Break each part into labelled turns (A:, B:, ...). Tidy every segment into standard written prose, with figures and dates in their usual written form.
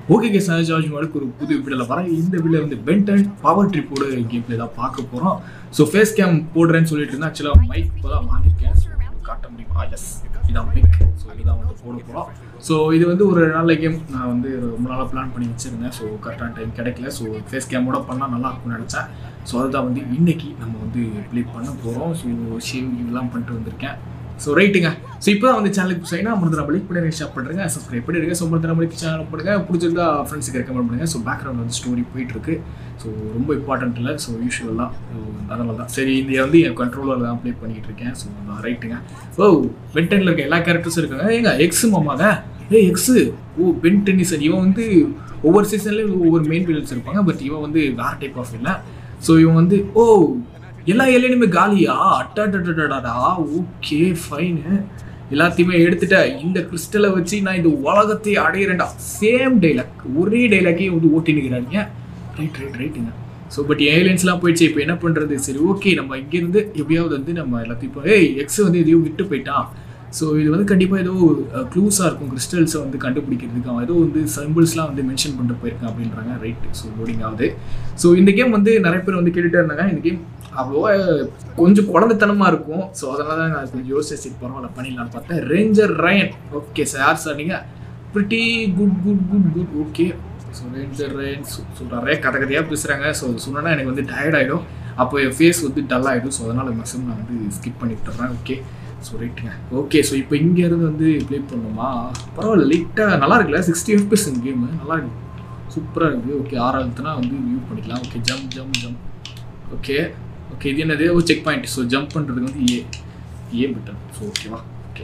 A: Okay case George mark ஒரு புது வீடியோவில் வரேன். இந்த வீடியோவில் வந்து பென்டன் பவர் ட்ரிப்போட கேம் பிளே தான் பார்க்க போகிறோம். ஸோ ஃபேஸ் கேம் போடுறேன்னு சொல்லிட்டு இருந்தேன். ஆக்சுவலாக மைக் இப்போ தான் வாங்கியிருக்கேன். காட்ட முடியுமா? எஸ், இதான் மைக். ஸோ இதுதான் வந்து போட போகிறோம். ஸோ இது வந்து ஒரு நல்ல கேம். நான் வந்து ரொம்ப நாளாக பிளான் பண்ணி வச்சுருந்தேன். ஸோ கரெக்டான டைம் கிடைக்கல. ஸோ ஃபேஸ் கேமோட பண்ணால் நல்லா இருக்கும்னு நினச்சேன். ஸோ அதுதான் வந்து இன்னைக்கு நம்ம வந்து ப்ளே பண்ண போகிறோம். ஸோ ஷேவ் இதெல்லாம் பண்ணிட்டு வந்திருக்கேன். ஸோ ரைட்டுங்க. ஸோ இப்போ தான் வந்து சேனலுக்கு சைனா முடிஞ்ச நம்ம லைக் பண்ணி ஷேர் பண்ணுறேங்க, சப்ஸ்கிரைப் பண்ணிடுங்க. ஸோ முடிஞ்ச நம்மளுக்கு சேனல் பண்ணுங்கள், பிடிச்சிருந்தா ஃப்ரெண்ட்ஸுக்கு ரெக்கமெண்ட் பண்ணுங்கள். ஸோ பேக்ரவுண்ட் வந்து ஸ்டோரி போயிட்டுருக்கு. ஸோ ரொம்ப இம்பார்ட்டன்ட் இல்லை. ஸோ யூஸ்வலாக அதனால தான் சரி இந்த வந்து என் கண்ட்ரோலரில் தான் ப்ளே பண்ணிக்கிட்டு இருக்கேன். ஸோ ரைட்டுங்க. ஓ பென்டனில் இருக்க எல்லா கேரக்டர்ஸும் இருக்காங்க. ஏங்க எக்ஸு மாமாங்க, எக்ஸு. Oh Ben Tennyson. இவன் வந்து ஒவ்வொரு சீசன்லேயும் ஒவ்வொரு மெயின் வில்லன்ஸ் இருப்பாங்க. பட் இவன் வந்து வேறு டைப் ஆஃப் இல்லை. ஸோ இவன் வந்து எல்லா ஏலியனுமே காலியா? அட்டாடா. Okay fine. எல்லாத்தையுமே எடுத்துட்ட. இந்த கிறிஸ்டலை வச்சு நான் இந்த உலகத்தை அடையிறேன்டா. சேம் டைலாக், ஒரே டைலாக்கே வந்து ஓட்டி நிற்கிறாங்க. ரைட்டுங்க. ஸோ பட் ஏலியன்ஸ்லாம் போயிடுச்சு. இப்போ என்ன பண்ணுறது? சரி ஓகே, நம்ம இங்கேருந்து எப்படியாவது வந்து நம்ம எல்லாத்தையும் இப்போ எக்ஸ் வந்து எதையும் விட்டு போயிட்டான். ஸோ இது வந்து கண்டிப்பாக ஏதோ க்ளூஸாக இருக்கும். கிறிஸ்டல்ஸை வந்து கண்டுபிடிக்கிறதுக்கு அவன் ஏதோ வந்து சிம்பிள்ஸ்லாம் வந்து மென்ஷன் பண்ணிட்டு போயிருக்கான் அப்படின்றாங்க. ரைட்டு. ஸோ லோடிங் ஆகுது. ஸோ இந்த கேம் வந்து நிறைய பேர் வந்து கேட்டுகிட்டே இருந்தாங்க. இந்த கேம் அவ்வளோவா கொஞ்சம் குழந்தைத்தனமாக இருக்கும். ஸோ அதனால தான் நான் கொஞ்சம் யோசிச்சு பரவாயில்ல பண்ணிடலான்னு பார்த்தேன். Ranger Ryan. ஓகே சார், யார் சார் நீங்கள்? Pretty good. Okay. So ranger Ryan சொல்கிறாரே, கதையாக பேசுகிறாங்க. ஸோ சொன்னோன்னா எனக்கு வந்து டயர்ட் ஆகிடும். அப்போ என் ஃபேஸ் வந்து டல் ஆகிடும். ஸோ அதனால் மேக்ஸிமம் நான் வந்து ஸ்கிப் பண்ணிட்டுறேன். ஓகே. ஸோ ரைட்டுங்க. ஓகே. ஸோ இப்போ இங்கேருந்து வந்து ப்ளே பண்ணுமா? பரவாயில்ல, லைட்டாக நல்லா இருக்குல்ல. 60 FPS கேமு நல்லா இருக்கு, சூப்பராக இருக்குது. ஓகே, 6 அழுத்துனா வந்து வியூ பண்ணிக்கலாம். Okay, jump. ஓகே. இது என்னது? Check point. ஸோ ஜம்ப் பண்ணுறதுக்கு வந்து ஏ பட்டன். ஸோ ஓகேவா?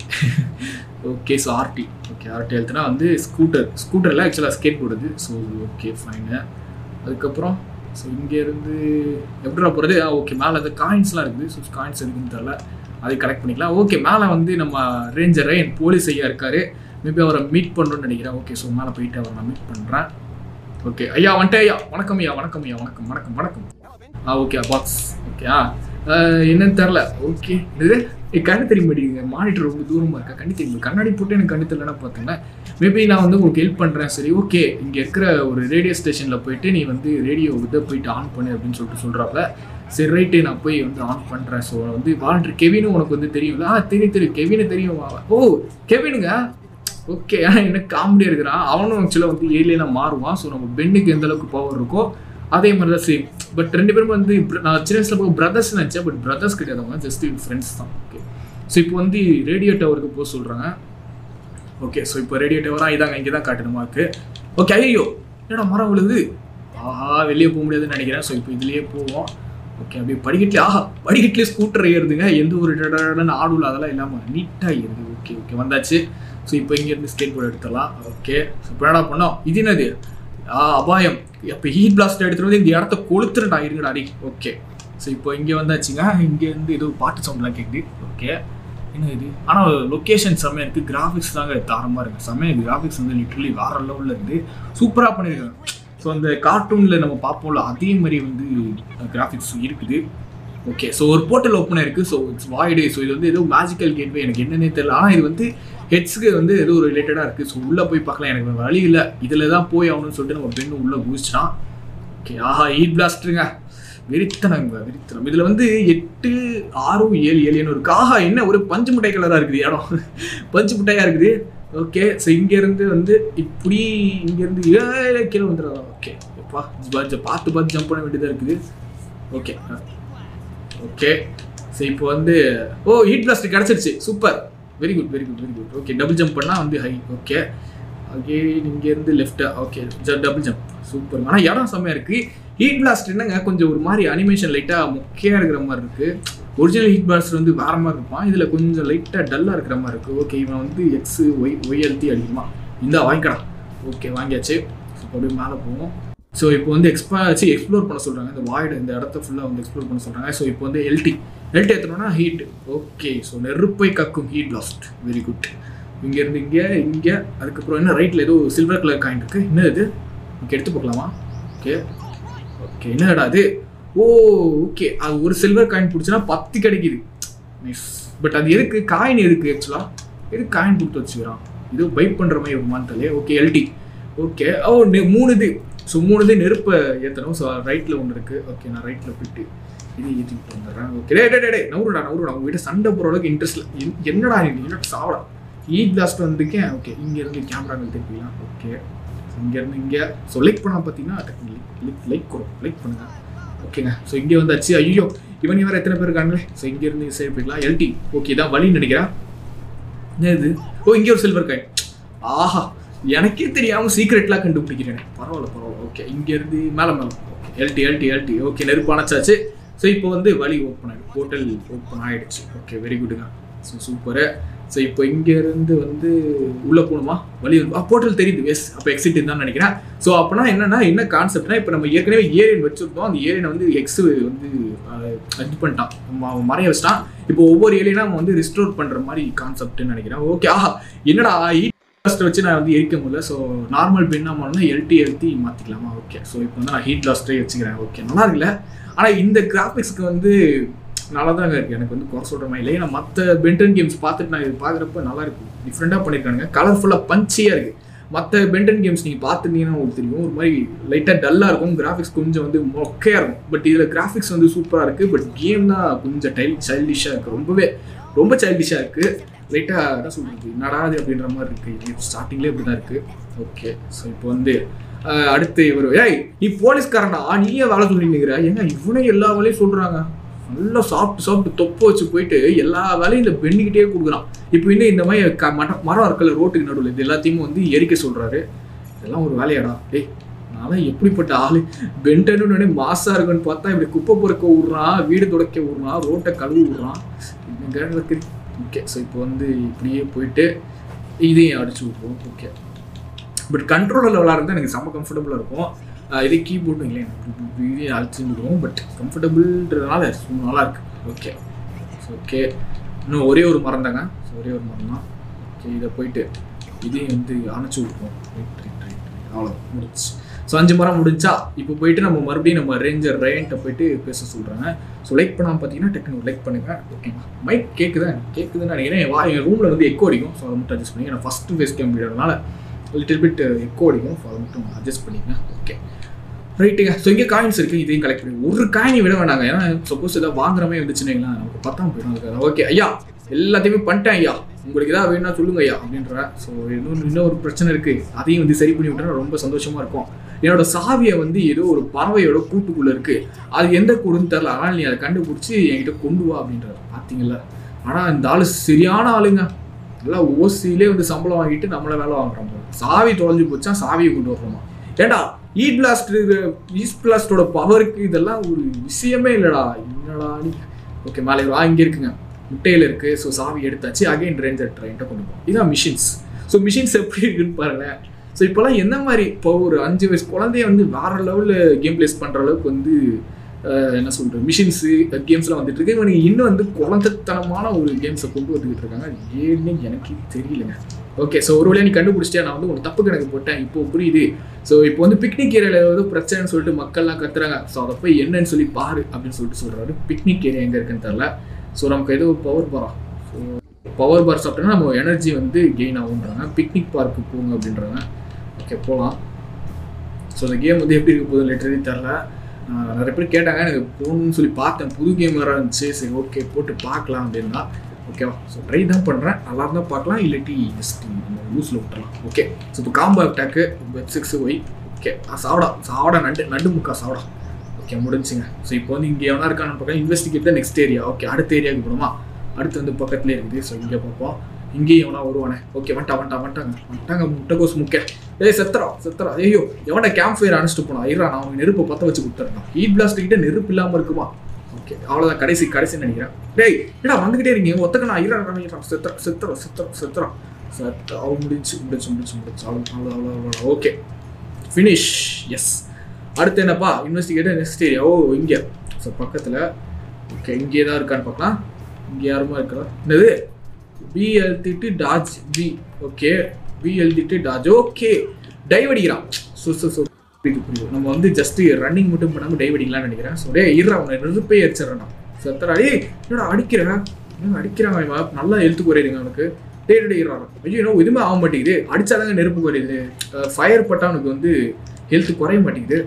A: ஓகே. ஸோ ஆர்டி அழுத்துனா வந்து ஸ்கூட்டரில் ஆக்சுவலாக ஸ்கேட் போடுது. So okay fine. அதுக்கப்புறம் ஸோ இங்கேருந்து எப்படிடா போகிறது? ஓகே, மேலே அந்த காயின்ஸ்லாம் இருக்குது. ஸோ காயின்ஸ் இருக்குன்னு தெரியல, அதை கலெக்ட் பண்ணிக்கலாம். ஓகே, மேலே வந்து நம்ம ரேஞ்சர் என் போலீஸ் ஐயா இருக்கார். மேபி அவரை மீட் பண்ணணும்னு நினைக்கிறேன். ஓகே. ஸோ மேலே போயிட்டு அவரை நான் மீட் பண்ணுறேன். ஓகே ஐயா வந்துட்டேன். ஐயா வணக்கம். வணக்கம். Okay box. ஓகே. என்னன்னு தெரில. ஓகே, இது கண்ணு தெரிய மாட்டேங்குது. மானிட்டர் ரொம்ப தூரமாக இருக்கா? கண்ணு தெரியும். கண்ணாடி போட்டு எனக்கு கண்ணு தெரியலன்னா பார்த்தீங்கன்னா மேபி நான் வந்து உங்களுக்கு ஹெல்ப் பண்ணுறேன். சரி ஓகே, இங்கே இருக்கிற ஒரு ரேடியோ ஸ்டேஷனில் போயிட்டு நீ வந்து ரேடியோ இதை போயிட்டு ஆன் பண்ணு அப்படின்னு சொல்கிறாப்ப சரி ரைட்டு, நான் போய் வந்து ஆன் பண்ணுறேன். ஸோ வந்து வாலண்டர் கெவினும் உனக்கு வந்து தெரியும்ல? தெரியும். கெவினு தெரியும். கெவினுங்க. ஓகே. எனக்கு காமெடியாக இருக்கிறான். அவனும் ஆக்சுவலாக வந்து ஏலியனாக மாறுவான். ஸோ நம்ம பென்னுக்கு எந்த அளவுக்கு பவர் இருக்கோ அதே மாதிரி தான் சேம். பட் 2 பேரும் வந்து நான் சின்ன வயசில் போக பிரதர்ஸ் நினச்சேன். பட் பிரதர்ஸ் கிடையாது, அவங்க ஜஸ்ட் ஃப்ரெண்ட்ஸ் தான். ஓகே. ஸோ இப்போ வந்து ரேடியோ டவருக்கு போக சொல்கிறாங்க. ஓகே. ஸோ இப்போ ரேடியோ டவராக இதாங்க, இங்கே தான் காட்டணுமா இருக்குது. ஓகே. ஐயோ என்னடா மரம் விழுது? வெளியே போக முடியாதுன்னு நினைக்கிறேன். ஸோ இப்போ இதுலேயே போவோம். ஓகே. அப்படியே படிக்கட்டிலே ஸ்கூட்டர் ஏறுதுங்க. எந்த ஒரு ஆடுல அதெல்லாம் இல்லாமல் நீட்டாக ஏறுது. ஓகே வந்தாச்சு. ஸோ இப்போ இங்கேருந்து ஸ்கேட் போர்டு எடுத்துடலாம். ஓகே. ஸோ இப்போ என்னடா பண்ணோம்? இது என்னது? அபாயம். அப்போ ஹீட் பிளாஸ்ட் எடுத்துகிட்டு வந்து இந்த இடத்த கொளுத்துறடா இருங்கடா அடி. ஓகே. ஸோ இப்போ இங்கே வந்தாச்சுங்க. இங்கேருந்து ஏதோ பாட்டு சவுண்ட்லாம் கேட்குது. ஓகே. என்ன இது? ஆனால் லொக்கேஷன் செம்மையாக இருக்குது. கிராஃபிக்ஸ் தாங்க தாரமாக இருக்குது. செம்மையாக கிராஃபிக்ஸ் வந்து லிட்டரலி வேறு லெவலில் இருக்குது. சூப்பராக பண்ணியிருக்காங்க. ஸோ அந்த கார்ட்டூனில் நம்ம பார்ப்போம்ல அதே மாதிரி வந்து கிராஃபிக்ஸ் இருக்குது. ஓகே. ஸோ ஒரு போர்ட்டல் ஓப்பனாக இருக்குது. So it's void. ஸோ இது வந்து ஏதோ மேஜிக்கல் கேட்வே, எனக்கு என்னன்னே தெரியல. ஆனால் இது வந்து ஹெட்ஸுக்கு வந்து ஏதோ ஒரு ரிலேட்டடாக இருக்குது. ஸோ உள்ளே போய் பார்க்கலாம். எனக்கு வழி இல்லை, இதில் தான் போய் ஆகணும்னு சொல்லிட்டு நம்ம பெண்ணு உள்ளே குதிச்சிட்டான். ஓகே. ஹீட் பிளாஸ்டருங்க. வெறித்தனம். இதில் வந்து 8, 6, 7 ஏலியன் இருக்குது. என்ன ஒரு பஞ்சு மிட்டாய் கலராக இருக்குது இடம். பஞ்சு மிட்டாயாக இருக்குது. ஓகே. ஸோ இங்கேருந்து வந்து இப்படி இங்கேருந்து கீழே வந்துடுறா. ஓகே. பார்த்து ஜம்ப் பண்ண வேண்டியதாக இருக்குது. ஓகே. ஸோ இப்போ வந்து ஹீட் பிளாஸ்ட் கிடச்சிருச்சு. Super. Very good. Okay. Double jump பண்ணால் வந்து ஹை. ஓகே. இங்கேருந்து லெஃப்ட்டா. ஓகே. Double jump. சூப்பர். ஆனால் இடம் செம்மையாக இருக்குது. ஹீட் பிளாஸ்ட் என்னங்க கொஞ்சம் ஒரு மாதிரி அனிமேஷன் லைட்டாக மொக்கையாக இருக்கிற மாதிரி இருக்குது. ஒரிஜினல் ஹீட் பிளாஸ்ட் வந்து வேறு மாதிரி இருப்பான். இதில் கொஞ்சம் லைட்டாக டல்லாக இருக்கிற மாதிரி இருக்குது. ஓகே. இவன் வந்து எக்ஸு ஒய் அழுத்தி அடிக்குமா? இந்தா வாங்கிக்கலாம். ஓகே வாங்கியாச்சு. ஸோ அப்படியே மேலே போவோம். ஸோ இப்போ வந்து எக்ஸ்ப்ளோர் பண்ண சொல்கிறாங்க. இந்த வாய்டு இந்த இடத்த ஃபுல்லாக வந்து எக்ஸ்ப்ளோர் பண்ண சொல்கிறாங்க. ஸோ இப்போ வந்து எல்டி ஏற்றணும்னா ஹீட். ஓகே. ஸோ நெருப்பை கக்கும் ஹீட் பிளாஸ்ட். Very good. இங்கேருந்து இங்கே அதுக்கப்புறம் என்ன ரைட்டில் ஏதோ சில்வர் கலர் காயின் இருக்குது. என்ன இது? ஓகே, எடுத்து பார்க்கலாமா? ஓகே. என்னடா அது? ஓகே. அது ஒரு சில்வர் காயின் பிடிச்சினா 10 கிடைக்குது. நைஸ். பட் அது எதுக்கு காயின்? எதுக்கு ஆக்சுவலாக எதுக்கு காயின் கொடுத்து வச்சுக்கிறான்? இது பைப் பண்ணுற மாதிரி ஒரு மாந்தலே. ஓகே. LT okay. ஓ 3 இது. ஸோ 3 இது நெருப்பை ஏற்றணும். ஸோ ரைட்டில் ஒன்று இருக்குது. ஓகே நான் ரைட்டில் போயிட்டு இது ஏற்றிட்டு வந்துடுறேன். ஓகே டே நவுருடா உங்ககிட்ட சண்டை போகிற அளவுக்கு இன்ட்ரெஸ்ட் இல்லை. என்னடா இல்லை சாவடா ஈட் பிளாஸ்ட் வந்துருக்கேன். ஓகே இங்கேருந்து கேமராவில் திருப்பிக்கலாம். ஓகே இங்கேருந்து இங்கே ஸோ லைக் பண்ணால் பார்த்தீங்கன்னா லைக் பண்ணுங்கள். ஓகேங்க. ஸோ இங்கே வந்தாச்சு. ஐயோ இவன் வேறு எத்தனை பேர் இருக்காங்களே. ஸோ இங்கேருந்து சைடு போய்க்கலாம். எல்டி ஓகே தான் வழின்னு நினைக்கிறேன். இது ஓ இங்கே ஒரு சில்வர் காயின். ஆஹா எனக்கே தெரியாமல் சீக்ரெட்லாம் கண்டுபிடிக்கிறேன். பரவாயில்ல. ஓகே இங்கேருந்து மேலே ஓகே எல்டி ஓகே நெருப்பு அணைச்சாச்சு. ஸோ இப்போ வந்து வழி ஓப்பன் ஆகிடும். போர்ட்டல் ஓப்பன் ஆகிடுச்சு. ஓகே வெரி குட்டுங்க. So super. ஸோ இப்போ இங்கேருந்து வந்து உள்ளே போகணுமா வழி வந்து போர்ட்டல் தெரியுது. எஸ் அப்போ எக்ஸிட் தான் நினைக்கிறேன். ஸோ அப்போனா என்ன கான்செப்ட்னா இப்போ நம்ம ஏற்கனவே ஏரியன் வச்சுருந்தோம். அந்த ஏரியனை வந்து எக்ஸ் வந்து இது பண்ணிட்டான் மறைய வச்சிட்டான். இப்போ ஒவ்வொரு ஏரியனா நம்ம வந்து ரிஸ்டோர் பண்ணுற மாதிரி கான்செப்ட்னு நினைக்கிறேன். ஓகே ஆஹா என்னடா லாஸ்ட்டை வச்சு நான் வந்து எரிக்க முடியல. ஸோ நார்மல் பெண்ணா மாறினா எல்டி மாற்றிக்கலாமா. ஓகே ஸோ இப்போ வந்து நான் ஹீட் லாஸ்ட்டே வச்சுக்கிறேன். ஓகே நல்லா இருக்குல்ல. ஆனால் இந்த கிராஃபிக்ஸ்க்கு வந்து நல்லா தாங்க இருக்குது. எனக்கு வந்து குறை சொல்கிற மாதிரி இல்லை. ஏன்னா மற்ற பென்டன் கேம்ஸ் பார்த்துட்டு நான் இது பார்க்குறப்ப நல்லா இருக்கும். டிஃப்ரெண்ட்டாக பண்ணியிருக்காங்க. கலர்ஃபுல்லாக பஞ்சியாக இருக்குது. மற்ற பென்டன் கேம்ஸ் நீங்கள் பார்த்துட்டீங்கன்னா உங்களுக்கு தெரியும் ஒரு மாதிரி லைட்டாக டல்லாக இருக்கும். கிராஃபிக்ஸ் கொஞ்சம் வந்து மொக்கையாக இருக்கும். பட் இதில் கிராஃபிக்ஸ் வந்து சூப்பராக இருக்குது. பட் கேம் தான் கொஞ்சம் சைல்டிஷாக இருக்குது. ரொம்ப சைல்டிஷாக இருக்குது. லைட்டாக என்ன சொல்கிறது நடாது அப்படின்ற மாதிரி இருக்குது. ஸ்டார்டிங்லேயே இப்படி தான் இருக்குது. ஓகே ஸோ இப்போ வந்து அடுத்து இவர் நீ போலீஸ்காரன்டா நீயே வேலை சொல்லிட்டுங்கிற. ஏங்க இவனே எல்லா வேலையும் சொல்கிறாங்க. நல்லா சாப்பிட்டு தொப்பை வச்சு போயிட்டு எல்லா வேலையும் இந்த பெண்ணிக்கிட்டே கொடுக்குறான். இப்போ இன்னும் இந்த மாதிரி மரம் இருக்கல ரோட்டுக்கு நடுவில் இது எல்லாத்தையும் வந்து எரிக்க சொல்கிறாரு. இதெல்லாம் ஒரு வேலையாடா. நான் எப்படிப்பட்ட ஆளு பென்டனு மாசா இருக்குன்னு பார்த்தா இப்படி குப்பை பொறுக்க விட்றான், வீடு துடைக்க விட்றான், ரோட்டை கழுவி விட்றான். ஓகே ஸோ இப்போ வந்து இப்படியே போயிட்டு இதையும் அடிச்சு விட்ருவோம். ஓகே பட் கண்ட்ரோலில் விளாட்றது எனக்கு செம்ம கம்ஃபர்டபுளாக இருக்கும். இதே கீபோர்டு இல்லை இதையும் அழைச்சி விடுவோம். பட் கம்ஃபர்டபுள்ன்றதுனால நல்லா இருக்கு. ஓகே ஓகே இன்னும் ஒரே ஒரு மரம் தாங்க. ஸோ ஒரே ஒரு மரம் தான். ஓகே இதை போயிட்டு இதையும் வந்து அணைச்சி விட்ருவோம். அவ்வளோ முடிச்சு. ஸோ 5 மரம் முடிஞ்சா இப்போ போயிட்டு நம்ம மறுபடியும் நம்ம ரேஞ்சர் ரேண்ட்டை போயிட்டு பேச சொல்கிறாங்க. ஸோ லைக் பண்ணாமல் பார்த்தீங்கன்னா டெக்னிக் லைக் பண்ணுங்கள். ஓகேங்களா மைக் கேட்குதுன்னு நினைக்கிறேன். என் ரூமில் வந்து எக்கோ அடிக்கும். ஸோ அதை மட்டும் அட்ஜஸ்ட் பண்ணி ஏன்னா ஃபஸ்ட்டு ஃபேஸ் கேம் வீடியோனால லிட்டில் பிட் எக்கோ அடிக்கும். ஸோ அதை மட்டும் அட்ஜஸ்ட் பண்ணிக்கங்க. ஓகே ரைட்டுங்க. ஸோ இங்கே காயின்ஸ் இருக்குது. இதையும் கலெக்ட் பண்ணி ஒரு காயினை விட வேண்டாங்க. ஏன்னா சப்போஸ் ஏதாவது வாங்குறமே வந்துச்சுன்னா நமக்கு பத்தாம போயிடும். அதுக்காக ஓகே ஐயா எல்லாத்தையுமே பண்ணிட்டேன் ஐயா, உங்களுக்கு ஏதாவது வேணும்னா சொல்லுங்க ஐயா அப்படின்ற. ஸோ இன்னொரு பிரச்சனை இருக்குது. அதையும் வந்து சரி பண்ணி விட்டா ரொம்ப சந்தோஷமாக இருக்கும். என்னோட சாவியை வந்து ஏதோ ஒரு பறவையோட கூட்டுக்குள்ளே இருக்குது. அது எந்த கூடுன்னு தெரில. ஆனால் நீ அதை கண்டுபிடிச்சி என்கிட்ட கொண்டு வா அப்படின்றாரு. பார்த்தீங்களா. ஆனால் இந்த ஆள் சரியான ஆளுங்க. நல்லா ஓசியிலே வந்து சம்பளம் வாங்கிட்டு நம்மளை வேலை வாங்குறோம். சாவி தொலைஞ்சு போச்சா சாவியை கொண்டு வர்றோமா. ஏண்டா ஈட் பிளாஸ்டோட பவருக்கு இதெல்லாம் ஒரு விஷயமே இல்லைடா. என்னடா நீ. ஓகே மேலே இங்கே இருக்குங்க முட்டையில் இருக்குது. ஸோ சாவி எடுத்தாச்சு. அகைன் ரேஞ்சர் ட்ரெயின்ட்ட கொண்டு போவோம். இதுதான் மிஷின்ஸ். ஸோ மிஷின்ஸ் எப்படி இருக்குன்னு பாருங்களேன். ஸோ இப்போலாம் என்ன மாதிரி இப்போ ஒரு 5 வயசு குழந்தைய வந்து வேறு லெவலில் கேம் பிளேஸ் பண்ணுற அளவுக்கு வந்து என்ன சொல்கிறது மிஷின்ஸு கேம்ஸ்லாம் வந்துட்டு இருக்கு. இவனுக்கு இன்னும் வந்து குழந்தைத்தனமான ஒரு கேம்ஸை கொண்டு வந்துக்கிட்டு இருக்காங்க. அது ஏன்னு எனக்கு தெரியலைங்க. ஓகே ஸோ ஒரு வழியாக நீ கண்டுபிடிச்சிட்டே நான் வந்து ஒரு தப்பு கணக்கு போட்டேன். இப்போ புரியுது. ஸோ இப்போ வந்து பிக்னிக் ஏரியாவில் ஏதாவது பிரச்சனைன்னு சொல்லிட்டு மக்கள்லாம் கத்துறாங்க. ஸோ அதை போய் என்னன்னு சொல்லி பாரு அப்படின்னு சொல்கிறாரு. பிக்னிக் ஏரியா எங்கே இருக்குன்னு தெரில. ஸோ நமக்கு ஏதோ பவர் பாரா. ஸோ பவர் பார் சாப்பிட்டோன்னா நம்ம எனர்ஜி வந்து கெயின் ஆகுன்றாங்க. பிக்னிக் பார்க்கு போங்க அப்படின்றாங்க. ஓகே போகலாம். ஸோ அந்த கேம் வந்து எப்படி இருக்க போகுது லிட்டரலி தெரில. நிறைய பேர் கேட்டாங்க. எனக்கு போகணும்னு சொல்லி பார்த்தேன். புது கேம் வேறு இருந்துச்சு. சரி ஓகே போட்டு பார்க்கலாம் அப்படின்னா ஓகேவா. ஸோ ட்ரை தான் பண்ணுறேன். நல்லா இருந்தால் பார்க்கலாம். இல்லாட்டி ஜஸ்ட் நம்ம லூஸில் விட்டுறலாம். ஓகே ஸோ இப்போ காம்போ அட்டாக்கு வெப்6 ஒய். ஓகே சாவடா நண்டு முக்கா சாவடா. ஓகே முடிஞ்சுங்க. ஸோ இப்போ வந்து இங்கே எவனா இருக்கான்னு பார்க்கலாம். இன்வெஸ்டிகேட் தான் நெக்ஸ்ட் ஏரியா. ஓகே அடுத்த ஏரியாவுக்கு போகணுமா. அடுத்து வந்து பக்கத்துலேயே இருக்குது. ஸோ இங்கே பார்ப்போம். இங்கேயும் எவனா வருவானே. ஓகே வந்துட்டாங்க முட்டைகோஸ் முக்கே. செத்துறா. ஐயோ எவன்டா கேம்ப் ஃபயர் அனுப்பிச்சிட்டு போனா. நான் அவங்க நெருப்பை பற்ற வச்சு கொடுத்துருந்தான். ஹீட் பிளாஸ்ட் கிட்ட நெருப்பு இல்லாமல் இருக்குமா. ஓகே அவ்வளோதான் கடைசின்னு நினைக்கிறேன். ஏடா வந்துக்கிட்டே இருக்கீங்க ஒத்தக்க நான் செத்துறான். அவள் முடிச்சு அவ்வளோ. Okay finish. எஸ் அடுத்து என்னப்பா இன்வெஸ்டிகேட்டர் நெக்ஸ்ட் ஏரியா. ஓ இங்கே ஸோ பக்கத்தில். ஓகே இங்கே தான் இருக்கான்னு பார்க்கலாம். இங்கே யாருமா இருக்கிறா. என்னது பிஎல்டிட்டு டாஜ் பி. ஓகே பிஎல்டிட்டு டாஜ். ஓகே டைவ் அடிக்கிறான். புரியுது. நம்ம வந்து ஜஸ்ட் ரன்னிங் மட்டும் பண்ணாமல் டைவ் அடிக்கலாம்னு நினைக்கிறேன். ஸோ அவனை நெருப்பே எரிச்சிடறான். செத்தரா. என்னடா அடிக்கிறாங்க நல்லா எழுத்து குறையுதுங்க அவனுக்கு. ஐயோ எதுவுமே ஆக மாட்டேங்குது, அடிச்சாதாங்க நெருப்பு குறையுது, ஃபயர் பட்டா அவனுக்கு வந்து ஹெல்த் குறைய மாட்டேங்குது.